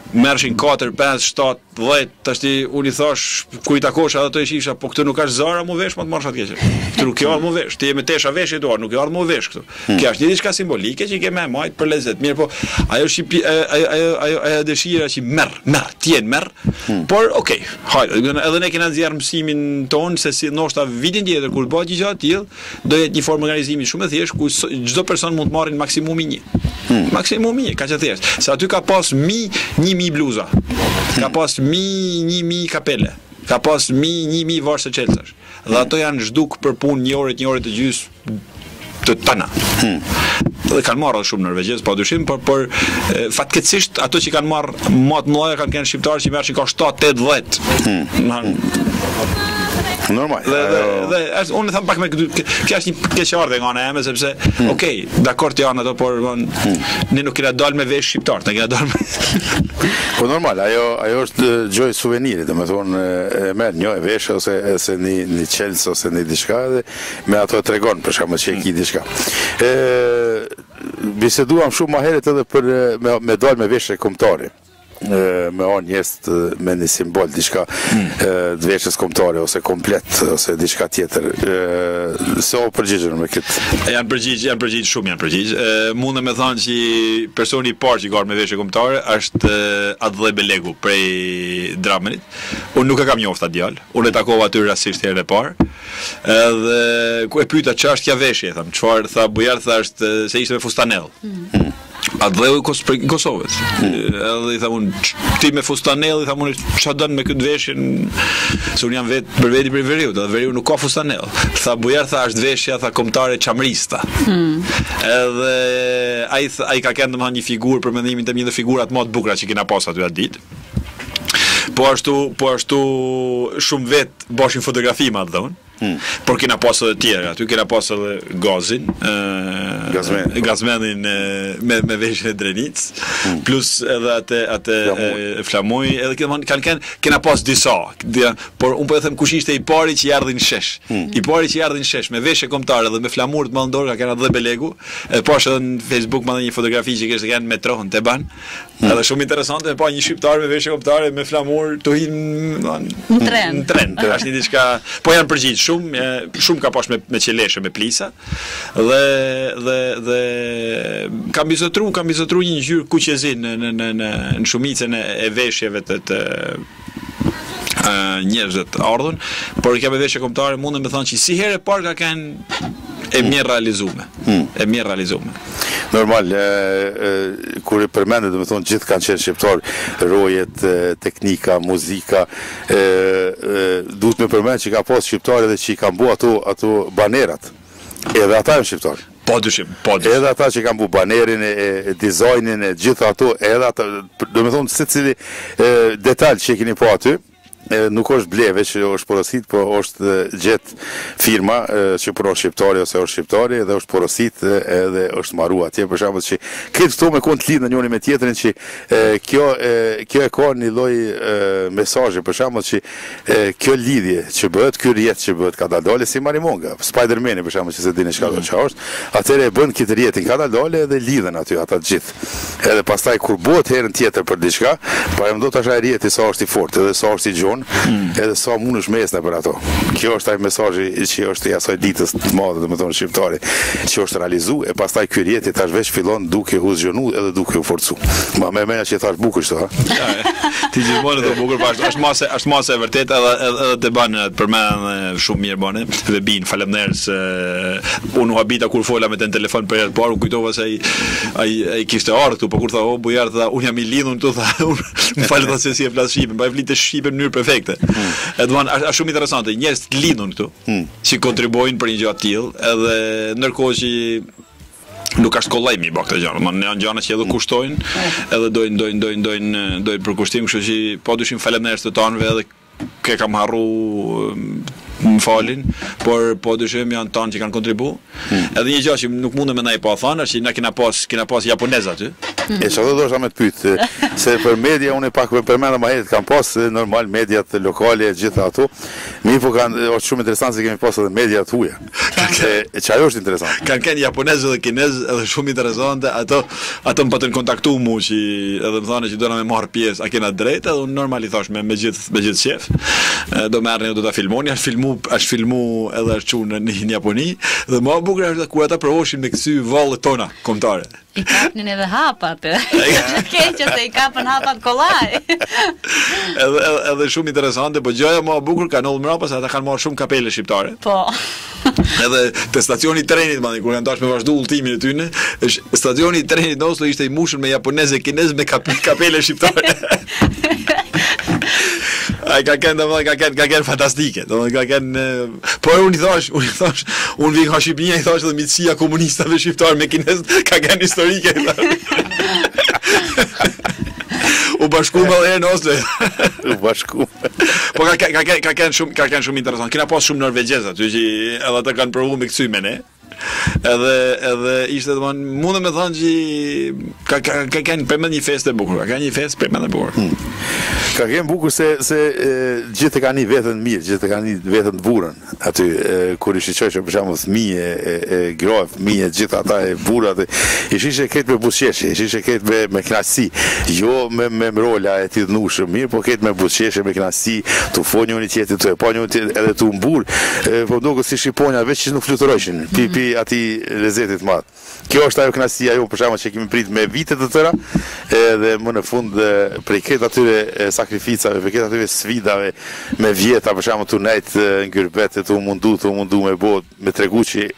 merrshin katër, pesë, shtatë, dhjetë, tash ti unë i thash kur i takosh edhe ato i shisha, po këtë nuk ka Zara mu vesh, më të marrësh atë keq. Këtë nuk ka mu vesh, ti je me tesha vesh i duar, nuk ka mu vesh këtu. Kjo është një diçka simbolike që i ke me majt për lezet. Mirë, po ajo shipi ajo ajo ajo ajo dëshira që merr, merr, ti je merr. Por okay, hajde, edhe ne kena nxjerr mësimin ton se si ndoshta vitin tjetër kur bëhet gjë e tillë, do jetë një formë organizimi shumë e thjeshtë ku çdo person mund të marrin maksimumi një. Maksimumi një, kaq e thjeshtë. Se aty ka pas mi një mijë bluza. Ka pas mi një mijë kapele. Ka pas mi një mijë varse çelësh. Dhe ato janë zhduk për punë një orë, një orë të gjys të tana. Dhe kanë marrë shumë norvegjez, pa dyshim, por por fatkeqësisht ato që kanë marrë më të mëdha kanë kanë shqiptarë që merrshin ka shtatë, tetë, dhjetë. Normal. Dhe, dhe, dhe është, unë them pak me kjo është një keqardhje nga ana eme sepse hmm. okay, dakord janë ato, por bon, hmm. ne nuk kena dalë me vesh shqiptar, ne kena dalë me Po normal, ajo ajo është gjoj suveniri, domethënë e merr një e vesh ose ose një një çelës ose një diçka dhe me ato tregon për shkak se e ki diçka. Ë biseduam shumë më herët edhe për me, me dalë me veshje kombëtare. Me on njerëz me një simbol diçka të veshjes kombëtare ose komplet ose diçka tjetër. Se o përgjigjen me këtë? Janë përgjigj, janë përgjigj shumë janë përgjigj. Mundem me thënë që personi i parë që ka me veshje kombëtare është Adhe Belegu prej Dramenit. Unë nuk e kam njoft atë djalë. Unë e takova aty rastisht herën e parë. Edhe ku e pyeta ç'është ja veshje, tham, çfarë tha bujar, tha është se ishte me fustanell. Mm. Adheu i Kosovës. Edhe i thamun ti me fustanell, i thamun ç'a don me këtë veshje, se unë jam vetë për veti për veriut, edhe veriu nuk ka fustanell. Tha bujar, tha është veshja, tha kombëtare çamrista. Mm. Edhe ai ai ka kënë domethënë një figurë për mendimin tim, një të figurat më të bukura që kena pas aty atë ditë. Po ashtu, po ashtu shumë vet boshin fotografi me atë dhon. Hmm. Por kena pas edhe tjera, aty kena pas edhe Gazin, uh, Gazmen. Gazmenin uh, me me veshjen e Drenic, hmm. plus edhe atë atë Flamuj, edhe kena kanë kena pas disa, dhe, por un po e them kush ishte i pari që i ardhi në shesh. Hmm. I pari që i ardhi në shesh me veshje kombëtare dhe me flamur të mallndor, ka kena Adhe Belegu, e po edhe në Facebook më një fotografi që kishte kanë metro në Teban. Hmm. Edhe shumë interesante, pa një shqiptar me veshje kombëtare me flamur të hin në tren. Në tren, është një diçka, po janë përgjigj shumë, shumë ka pas me me qeleshe, me plisa. Dhe dhe dhe kam bizotru, kam bizotru një ngjyrë kuqezi në në në në në shumicën e veshjeve të të njerëzve të ardhur, por i ka me veshje kombëtare, mundem me thënë që si herë e parë ka kanë e mirë realizume. Hmm. E mirë realizume. Normal, e, e, kur e përmendet, do të thonë gjithë kanë qenë shqiptar, rojet, e, teknika, muzika, e, e, duhet me përmend që ka pas shqiptarë edhe që i kanë bu ato ato banerat. Edhe ata janë shqiptar. Po dyshim, po dyshim. Edhe ata që kanë bu banerin, e, e dizajnin, e gjithë ato, edhe ata, do të thonë secili detaj që e keni po aty. Nuk është bleve që është porosit, po është gjetë firma që punon shqiptari ose është shqiptari dhe është porosit edhe është marrua atje, për shembull që këtë këto me konë të lidhë në njëri me tjetrin që kjo, kjo e ka një lloj mesazhi, për shembull që kjo lidhje që bëhet, ky rjet që bëhet ka dalë si Marimonga, Spider-Man për shembull që se dini çka çka është, atëherë e bën këtë rjetin ka dalë dhe lidhen aty ata të gjithë. Edhe pastaj kur bëhet herën tjetër për diçka, pa më do tash ai rjeti sa është i fortë edhe sa është i gjon. Hmm. Edhe sa mund është mesna për ato. Kjo është ai mesazhi që është i asaj ditës të madhe, domethënë shqiptari, që është realizuar e pastaj ky rjeti tash veç fillon duke u zgjonuar edhe duke u forcuar. Ma më mëna që thash bukur kështu, ha. Ti gjithmonë do bukur pas, është masë, është masë e vërtetë edhe edhe të bën përmend shumë mirë bane. Dhe bin, faleminderit se unë u habita kur fola me ten telefon për herë të parë, u kujtova se ai ai ai kishte ardhur këtu, por kur tha o bujar, tha unë jam i lidhur këtu, tha unë më fal se si e flas shqipen, mbaj flitë shqipen në mënyrë perfekte. Hmm. Edvan është shumë interesante, njerëz të lidhur këtu, hmm. që kontribuojnë për një gjë të tillë, edhe ndërkohë që nuk ka shkollajmi i baktë gjëra, më janë gjëra që edhe kushtojnë, edhe dojnë dojnë dojnë dojnë dojnë për kushtim, kështu që po dyshim faleminderit të tanëve edhe ke kam harru më falin, por po dyshim janë tanë që kanë kontribu. Hmm. Edhe një gjë që nuk mundem me na i pa thënë, është që na kena pas kena pas japonez aty. Hmm. E çfarë do të me të pyet, se për media unë pak përmenda më herët kanë pas normal mediat lokale gjitha ato. Mirë po kanë është shumë interesant se kemi pas edhe media të huaja. E çfarë është interesant? Kanë kanë japonez dhe kinez edhe shumë interesante, ato ato më patën kontaktu mu që edhe më thanë që do na me marr pjesë, a kena drejt, edhe unë normal i thash me me gjithë me gjithë shef. Do merrni do ta filmoni, është filmu, është filmu edhe është çunë në, në Japoni dhe më bukur është kur ata provoshin me kthy vallet tona kombëtare. I kapnin edhe hapat. Keq që se i kapën hapat kollaj. edhe, edhe edhe shumë interesante, po gjëja më e bukur kanë ndodhur mbrapa se ata kanë marrë shumë kapele shqiptare. Po. Edhe te stacioni i trenit, mani, kur kanë dashur me vazhdu udhëtimin e tyre, është stacioni i trenit në Oslo ishte i mbushur me japonezë, kinez me kap kapele shqiptare. Ai ka kanë domethënë ka kanë ka kanë fantastike. Domethënë ka kanë por unë i thash, unë i thash, unë vi nga Shqipëria i thash edhe mitësia komunistave shqiptar me kinez ka kanë historike. U bashku me edhe në Oslo. U bashku. Po ka ka ka ka kanë shumë ka kanë shumë interesant. Kena pas shumë norvegjez aty që edhe ata kanë provuar me kthy me ne. Edhe edhe ishte domthon mundem të thënë që ka ka ka kanë përmend një festë e bukur, ka një festë përmend e bukur. Hmm. Ka qenë bukur se se e, gjithë kanë një veten mirë, gjithë kanë një veten të burrën. Aty e, kur i shiqoj për shembull fëmijë e, e gra, fëmijë gjithë ata e burrat, i shishe këtë me buzëqeshje, i shishe këtë me me kënaqësi, jo me me rola e të dhnushëm, mirë, po këtë me buzëqeshje, me kënaqësi, tu fonjë unë tjetër, tu e pa unë tjetër, edhe tu mbur, po duket si shqiponja veç që nuk fluturojshin. Pi pi aty lezetit madh. Kjo është ajo kënaqësia ajo për shembull që kemi prit me vite të tëra, edhe më në fund prej këtë atyre sakrificave, prej këtë atyre sfidave me vjeta për shembull turnejt në Gyrbet, tu mundu, tu mundu me bë me tregu që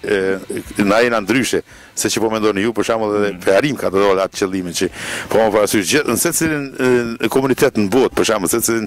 na jena ndryshe se që po mendoni ju për shembull edhe Perim ka dorë atë qëllimin që po më parasysh gjithë në secilin komunitet në botë për shembull secilin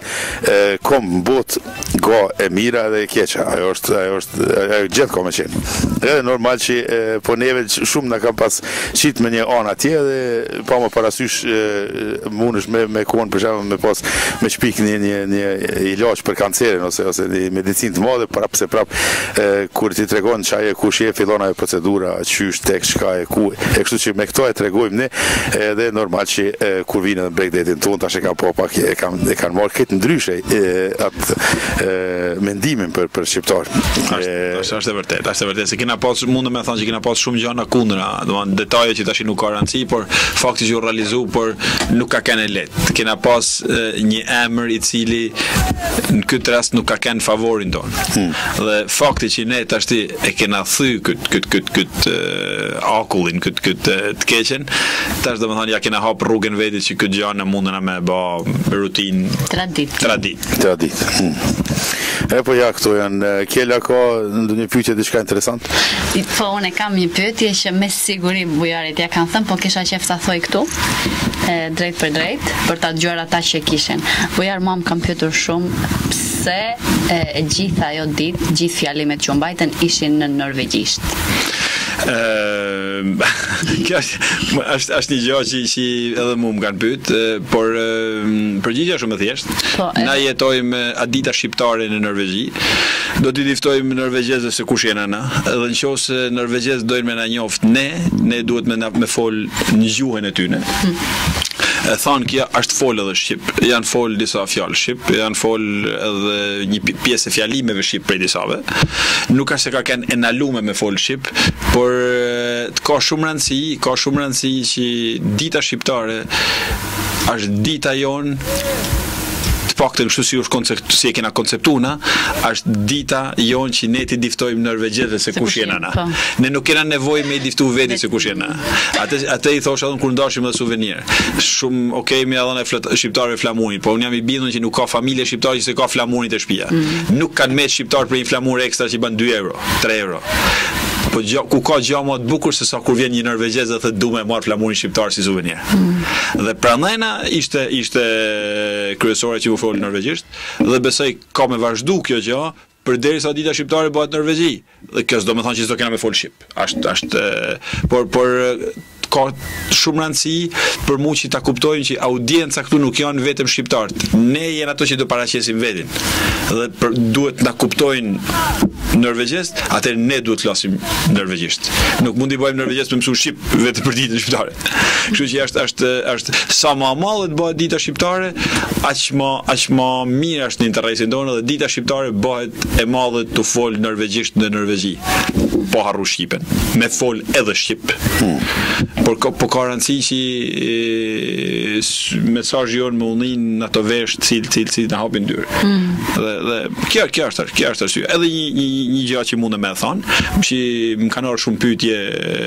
kom në botë go e mira dhe e keqa, ajo është ajo është ajo gjithë kom e qenë. Edhe normal që e, po neve shumë na ka pas qit me një anë atje dhe pa më parasysh mundesh me me kon për shembull me pas me shpik një një një ilaç për kancerin ose ose një medicinë të madhe para pse prap e, kur ti tregon çaje kush je fillon ajo procedura çysh tek çka e ku e kështu që me këto e tregojmë ne edhe normal që e, kur vinë në Bregdetin ton tash e ka po pak e kanë e kanë marrë këtë ndryshe atë mendimin për për shqiptar. Është është e vërtetë, është e vërtetë se kena pas mundem të thënë që kena pas shumë gjëra kundra, domethënë detaje që tash nuk ka rëndësi, por fakti që u realizu, por nuk ka qenë lehtë. Kena pas e, një emër i cili në këtë rast nuk ka qenë favorin ton. Hmm. Dhe fakti që ne tash e kena thy kët kët kët kët akullin kët kët të keqen, tash domethënë ja kena hap rrugën vetit që këtë gjë në mundena me bë rutinë tradit. Tradit. Tradit. Hmm. E po ja këto janë Kjela ka ndonjë pyetje diçka interesant? Po unë kam një pyetje që me siguri bujarit ja kanë thënë, po kisha qef ta thoj këtu. E, drejt për drejt, për ta dëgjuar ata që kishin. Bujar mam kam pyetur shumë pse e, e gjitha ajo ditë, gjithë fjalimet që mbajten ishin në norvegjisht. Uh, kjo është është është një gjë që, që edhe mua më kanë pyet, por uh, përgjigjja shumë e thjeshtë. Po, e... Na jetojmë a dita shqiptare në Norvegji. Do t'i diftojmë norvegjezë se kush jena na. Edhe nëse norvegjezë dojnë me na njoft ne, ne duhet me na me fol në gjuhën e tyre. Hmm. E thonë kjo është fol edhe shqip, janë fol disa fjalë shqip, janë fol edhe një pjesë e fjalimeve shqip prej disave. Nuk ka se ka kanë enalume me fol shqip, por ka shumë rëndësi, ka shumë rëndësi që dita shqiptare është dita jon të paktën kështu si është koncept, si e kena konceptuna, është dita jon që ne ti diftojmë norvegjezëve se kush jena na. Ne nuk kena nevojë me i diftu vetit se kush jena. Atë atë i thosh edhe kur ndashim edhe suvenir. Shumë okay me edhe shqiptarëve flamurin, po unë jam i bindur që nuk ka familje shqiptare që se ka flamurin te shtëpia. Mm. Nuk kanë me shqiptar për një flamur ekstra që bën dy euro, tre euro. Po gjo, ku ka gjë më të bukur se sa kur vjen një norvegjez dhe thotë du me marr flamurin shqiptar si suvenir. Mm. Dhe prandaj na ishte ishte kryesore që u fol norvegjisht dhe besoj ka me vazhdu kjo gjë përderisa dita shqiptare bëhet në Norvegji. Dhe kjo s'do të thonë që s'do kena me fol shqip. Është është por por ka shumë rëndësi për mu që ta kuptojnë që audienca këtu nuk janë vetëm shqiptarët. Ne jemi ato që do paraqesim vetin. Dhe për, duhet na kuptojnë norvegjisht, atëherë ne duhet të flasim norvegjisht. Nuk mundi bëjmë norvegjisht me mësu shqip vetëm për ditën shqiptare. Kështu që është është është sa më e madhe të bëhet dita shqiptare, aq më aq më mirë është në interesin tonë dhe dita shqiptare bëhet e madhe të fol norvegjisht në Norvegji. Po harru shqipen, me fol edhe shqip. Hmm. Por po ka rëndësi që mesazhi jonë më ullnin në ato vesh të cilë cilë cilë në hapin dyrë. Hmm. Dhe dhe kjo kjo është kjo është arsye. Edhe një një një gjë që mundem me thonë, që më kanë ardhur shumë pyetje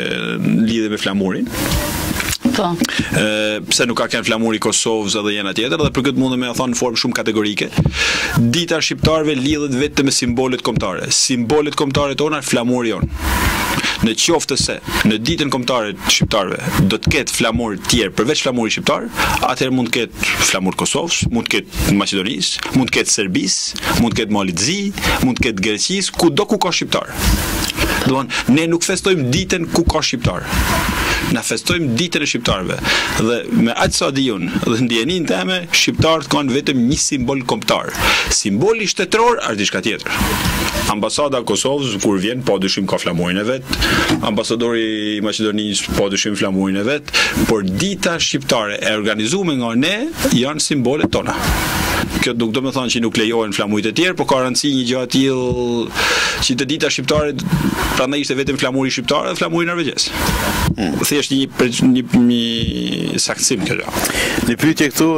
lidhe me flamurin. Po. E, pse nuk ka kënë flamuri Kosovës edhe jena tjetër, dhe për këtë mundem me thonë në formë shumë kategorike. Dita shqiptarëve lidhet vetëm me simbolet kombëtare. Simbolet kombëtare tona është flamuri jonë. Në qoftë se në ditën kombëtare të shqiptarëve do të ketë flamur të tjerë përveç flamurit shqiptar, atëherë mund të ketë flamur Kosovës, mund të ketë Maqedonisë, mund të ketë Serbisë, mund të ketë Malitzi, mund të ketë Greqisë, kudo ku ka shqiptar. Domthonë, ne nuk festojmë ditën ku ka shqiptar. Na festojmë ditën e shqiptarëve. Dhe me aq sa di unë dhe ndjenin teme, shqiptarët kanë vetëm një simbol kombëtar. Simboli shtetëror është diçka tjetër. Ambasada e Kosovës kur vjen pa dyshim ka flamurin e vet, ambasadori i Maqedonisë pa dyshim flamurin e vet, por dita shqiptare e organizuar nga ne janë simbolet tona. Kjo nuk do të thonë që nuk lejohen flamurit e tjerë, por ka rëndësi një gjë e tillë që të dita shqiptare prandaj ishte vetëm flamuri shqiptar dhe flamuri norvegjez. Hmm. Thjesht një një, një saktësim kjo. Një pyetje këtu,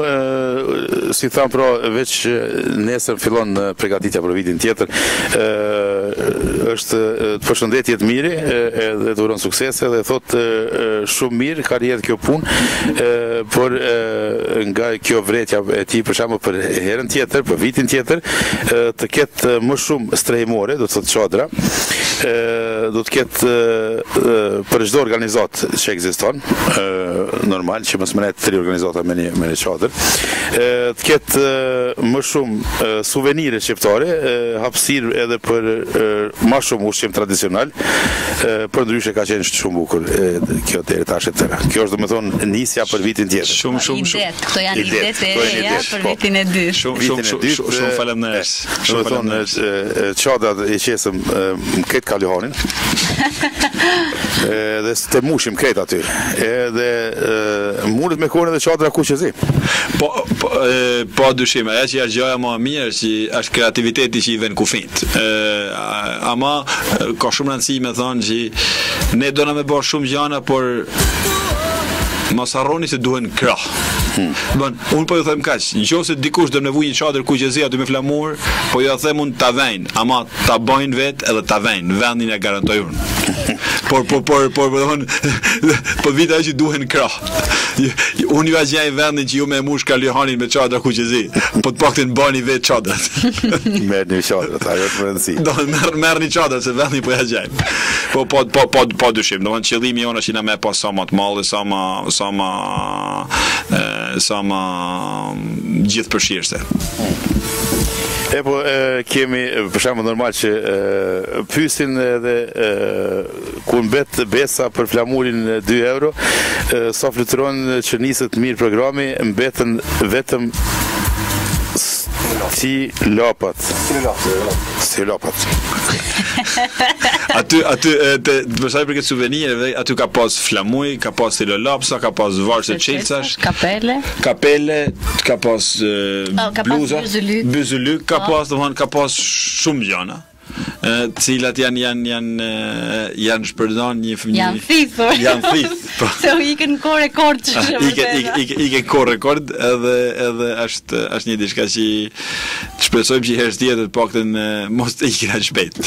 e, si tham pra, veç nesër fillon përgatitja për vitin tjetër. E, është të përshëndetje të mirë edhe të uron suksese dhe thot e, shumë mirë ka rjedhë kjo punë, e, por e, nga kjo vretja e tij për shembull për herën tjetër, për vitin tjetër, e, të ketë më shumë strehimore, do të thotë çadra, e, do të ketë e, për çdo organizat që ekziston, e, normal që mos mënet tri organizata me një me një çadër, e, të ketë e, më shumë e, suvenire shqiptare, e, hapësirë edhe për e, më shumë ushqim tradicional, e, për ndryshe ka qenë shumë bukur e, kjo deri tash e tëra. Kjo është domethënë nisja për vitin tjetër. Shumë shumë shumë. Këto janë idetë e reja për vitin e dytë. Shumë shumë shumë shumë faleminderit. Shumë faleminderit. Çadrat e qesëm më këtë kaluhanin. Dhe të mushim këtë aty. Edhe mundet me kohën edhe çadra kuqezi. Po po po dyshim, ajo që është gjëja më e mirë që është kreativiteti që i vën kufit. Ama ka shumë rëndësi me thonë që ne do na me bësh shumë gjëra, por mos harroni se duhen krah. Hmm. Bon, unë po ju them kaq, nëse dikush do nevojë një çadër kuqezi aty me flamur, po ju them unë ta vëjnë, ama ta bëjnë vet edhe ta vëjnë, vendin e garantoj unë. Por por por por domthon po vita që duhen krah. Unë ju ajaj vendin që ju me mush kaliohanin me çadra kuqezi, po të paktën bani vet çadrat. Merrni çadrat, ajo është rëndësi. Do merr merrni çadrat se vendin po ja gjaj. Po po po po po dyshim, domthon qëllimi jonë është na më pas sa më të madh, sa më sa më sa më gjithë përshirëse. E po e, kemi për shembull normal që e, pyesin edhe e, ku mbet besa për flamurin dy euro, e, sa fluturon që niset mirë programi, mbeten vetëm si lapat. Si lapat. Aty aty për sa i përket suvenireve, aty ka pas flamuj, ka pas silolapsa, ka pas varse çelcash, kapele, kapele, ka pas oh, bluza, byzylyk, ka pas, domthon ka pas shumë gjëra. Të cilat janë janë janë janë shpërndan një fëmijë. Janë thithur. Janë thithur. Se u ikën ko rekord që shumë. Ikën ikën ikën ko rekord edhe edhe është është një diçka që shpresojmë që herë tjetër të paktën mos të ikën aq shpejt.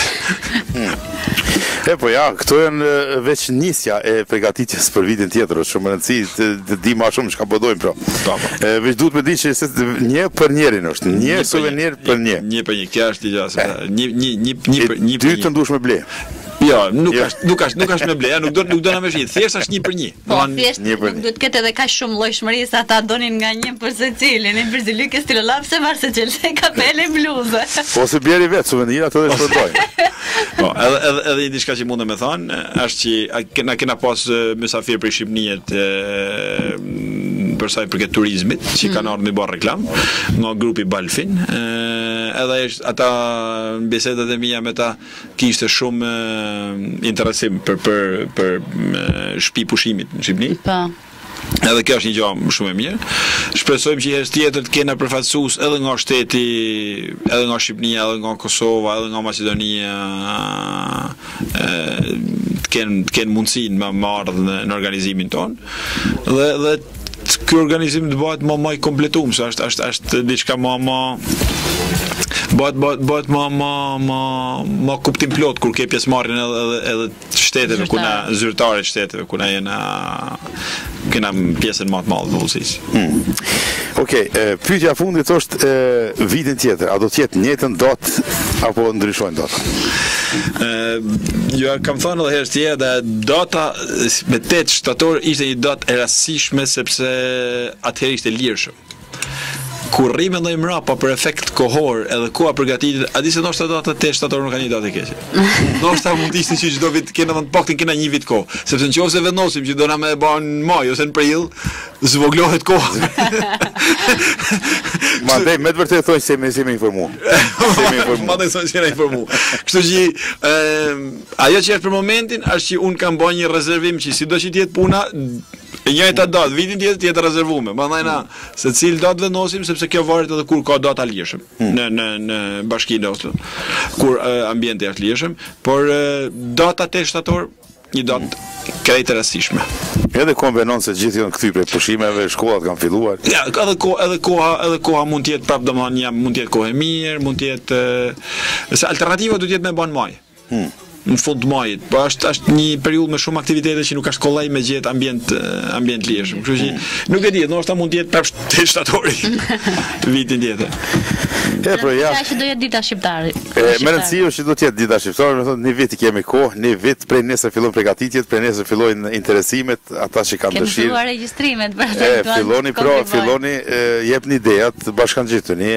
E po ja, këto janë veç nisja e përgatitjes për vitin tjetër, është shumë rëndësi të, të di më shumë çka po dojmë pra. E veç duhet të di që se një për njërin është, një, një suvenir për një. Një për një, kjo është gjë. Një një një një për një. Dy të ndush me ble. Jo, nuk është nuk është nuk është me ble, nuk do nuk do na më shit. Thjesht është një për një. Po, thjesht nuk duhet të ketë edhe kaq shumë llojshmëri sa ata donin nga një për secilin, në Brazilike stilolap se marr se çelë kapele bluzë. Ose bjeri vetë souvenir ato dhe shpërdojnë. Po, edhe edhe edhe diçka që mund të më thonë është që na kena pas mysafir për Shqipërinë për sa i përket turizmit, që kanë ardhur me bë reklam nga grupi Balfin. Edhe ata në bisedat e mia me ta kishte shumë interesim për për për shtëpi pushimit në Shqipëri. Po. Edhe kjo është një gjë shumë e mirë. Shpresojmë që herë tjetër të kena përfaqësues edhe nga shteti, edhe nga Shqipëria, edhe nga Kosova, edhe nga Maqedonia, të kenë të kenë mundësinë më marrë në, në organizimin ton. Dhe dhe ky organizim të bëhet më më i kompletuar, se është është është diçka më më bëhet bëhet bëhet më më më më kuptim plot kur ke pjesëmarrjen edhe edhe edhe shteteve ku na zyrtarët shteteve ku na jena kena pjesën më të madhe të vullësisë. Hmm. Okej, okay, pyetja e fundit është e, vitin tjetër, a do të jetë njëjtën datë apo ndryshojnë data? Ë, jo kam thënë edhe herë tjetër, data me tetë shtator ishte një datë e rastësishme sepse atëherë ishte lirshëm. Kur rrimë ndaj mrapa për efekt kohor edhe koha përgatitet, a di se ndoshta data tetë shtator nuk ka një datë e keqe. Ndoshta mund të ishte që çdo vit kena më të paktën kena një vit kohë, sepse nëse vendosim që do na më bën në maj ose në prill, zvoglohet koha. Mandej me të vërtetë thonë se më jemi informuar. Jemi informuar. Mandej thonë se jemi informuar. Kështu që ë ajo që është për momentin është që un kam bën një rezervim që sido që të jetë puna e njëjta datë, vitin tjetër të jetë rezervuar. Prandaj na secil datë vendosim sepse kjo varet edhe kur ka data lirshëm hmm. në në në Bashkinë e Oslo. Kur uh, ambienti është lirshëm, por uh, data tetë shtator një datë krejt e rastishme. Edhe konvenon se gjithë janë këthy prej pushimeve, shkollat kanë filluar. Ja, edhe koha, edhe koha, edhe koha mund të jetë prapë domethënë ja mund të jetë kohë e mirë, mund të jetë uh, se alternativa do të jetë me ban maj. Hmm. Në fund të majit, po është është një periudhë me shumë aktivitete që nuk ka shkollaj me gjetë ambient ambient lirshëm. Kështu që nuk e di, ndoshta mund të jetë prapë tetë shtatori vitin tjetër. E po ja. Sa që do jetë dita shqiptare. Me rëndësi është që do të jetë dita shqiptare, do thotë një vit i kemi kohë, një vit prej nesër fillojnë përgatitjet, prej nesër fillojnë interesimet, ata që kanë dëshirë. Kemi filluar regjistrimet për atë. E filloni pra, filloni jepni idejat, bashkangjituni,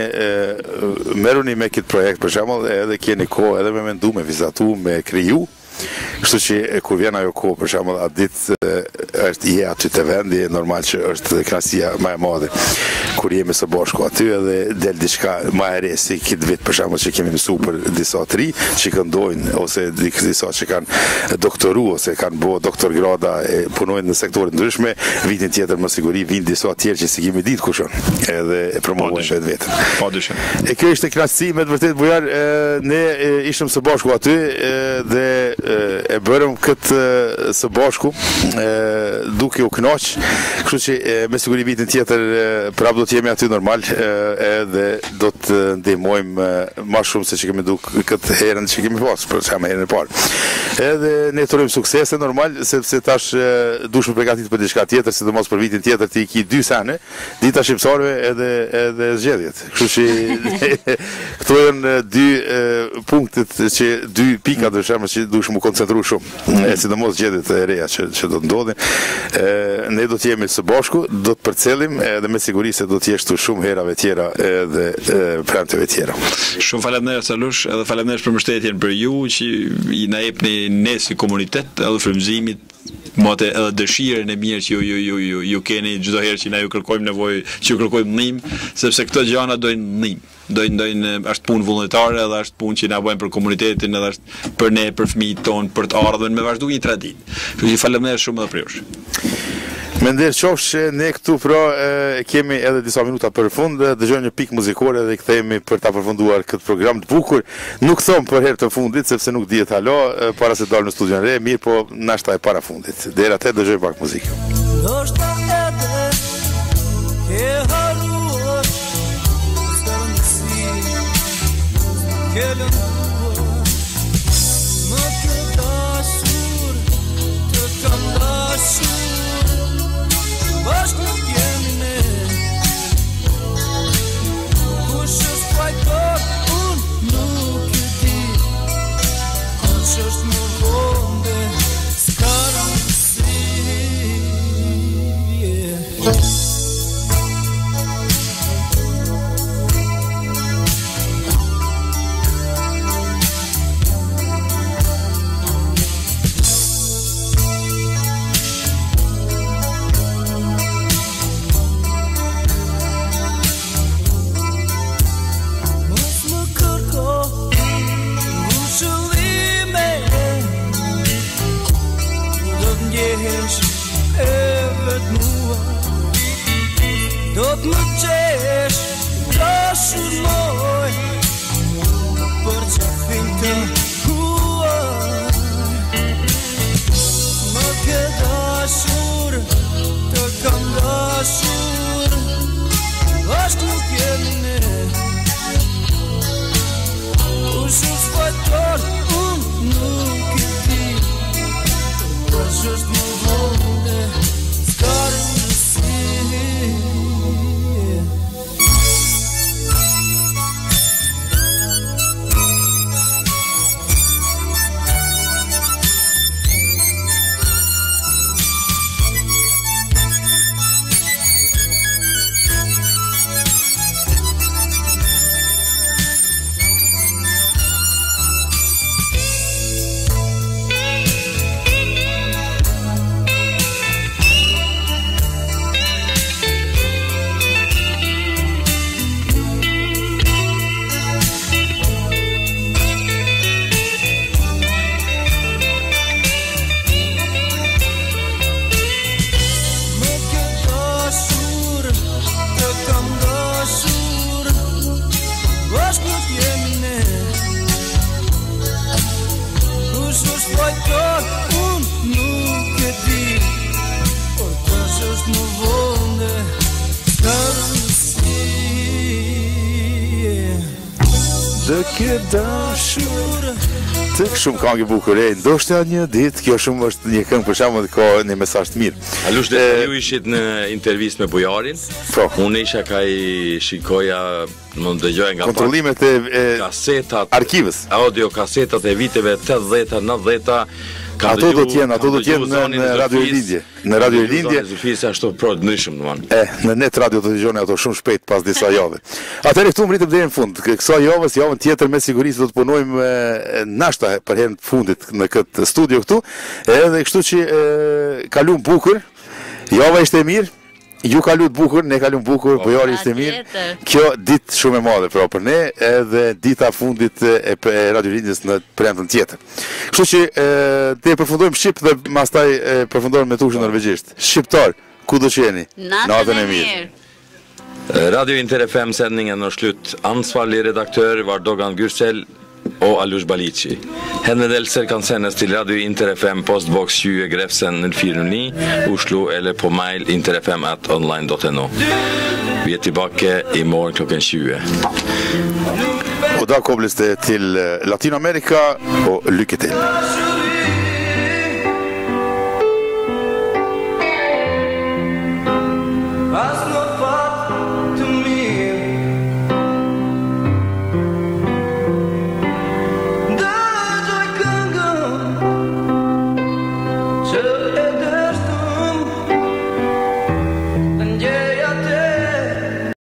merruni me këtë projekt për shembull, edhe keni kohë edhe me mendu, me vizatu, me kriju. Kështu që kur vjen ajo kohë, për shembull, atë ditë është je aty te vendi, normal që është krahasia më e madhe. Kur jemi së bashku aty edhe del diçka më e re si këtë vit për shembull që kemi mësuar për disa të ri që këndojnë ose disa që kanë doktoruar ose kanë bërë doktor grada e punojnë në sektore ndryshme, vitin tjetër më siguri vijnë disa të tjerë që si kemi ditë kush janë, edhe e promovojnë vetë. Po dyshim. E kjo ishte kënaqësi me të vërtetë Bujar, ne ishim së bashku aty dhe e bërëm këtë së bashku duke u kënaq, kështu që me siguri vitin tjetër prapë do të jemi aty normal edhe do të ndihmojmë më shumë se që kemi duk këtë herën që kemi pas për çfarë herën e parë. Edhe ne turojmë suksese normal sepse tash duhet të përgatitet për diçka tjetër, sidomos për vitin tjetër ti ki dy sene, dita shqiptarëve edhe edhe zgjedhjet. Kështu që këto janë dy punktet që dy pika do të them që duhet të koncentru shumë, e sidomos zgjedhjet e reja që, që do të ndodhin. Ne do të jemi së bashku, do të përcellim edhe me siguri se do të jesh tu shumë herave tjera edhe premteve tjera. Shumë faleminderit Salush, edhe faleminderit për mbështetjen për ju që i na jepni ne si komunitet edhe frymëzimit, mote edhe dëshirën e mirë që ju ju ju ju, ju keni çdo herë që na ju kërkojmë nevojë, që ju kërkojmë ndihmë, sepse këto gjëra dojnë ndihmë. Dojnë dojnë është punë vullnetare edhe është punë që na bëjmë për komunitetin edhe është për ne, për fëmijët tonë, për të ardhmen me vazhdu një traditë. Kështu që faleminderit shumë edhe për ju. Me nderë qofsh, ne këtu pra e, kemi edhe disa minuta për fund, dëgjojmë një pikë muzikore dhe kthehemi për ta përfunduar këtë program të bukur. Nuk thom për herë të fundit sepse nuk dihet hala para se dalë në studion re, mirë po nashta e para fundit. Deri atë dëgjojmë pak muzikë. Bashkë nuk jemi ne, kush është fajtor, unë nuk e di, kush është më vojë. do të më qesh dashur moj për qafin të huaj. Më ke dashur, të kam dashur, bashkë nuk jemi ne. Kush është fajtor, unë nuk e di, kush është më vonde, s'ka rëndësi. Dhe ke dashur të shumë këngë bukur e ndoshta një ditë kjo shumë është një këngë për shembull ka një mesazh të mirë. Alush dhe ju ishit në intervistë me Bujarin. Po. Unë isha ka i shikoja, më dëgjoja nga kontrollimet e, e kasetat, arkivës, audio kasetat e viteve tetëdhjetë, nëntëdhjetë. Ato do të jenë, ato do të jenë në, në Radio Lindje. Në Radio Lindje. Zufisi ashtu pro ndryshëm domethënë. E, në net radio do të dëgjoni ato shumë shpejt pas disa jave. Atëherë këtu mritëm deri në fund. Kësaj javës, javën tjetër me siguri do të punojmë nashta për herën e fundit në këtë studio këtu. Edhe kështu që e, kalum bukur. Java ishte e mirë. Ju ka lutë bukur, ne ka lutë bukur, Bujari ishte mirë. Kjo ditë shumë e madhe pra për ne, edhe dita fundit e, e Radio Lindjes në premtën tjetër. Kështu që e, te përfundojmë Shqip dhe mastaj e, përfundojmë me tushën norvegjisht. Shqiptar, ku do që jeni? Natën e mirë. Radio Inter F M sändningen har slut. Ansvarig redaktör var Dogan Gürsel och Alush Balici. Händelser kan sändas till Radio Inter F M postbox tjue Grefsen null fire null ni Oslo eller på mail interfm at online dot no. Vi är tillbaka imorgon klockan tjue. Och då kopplas det till Latinamerika och lycka till.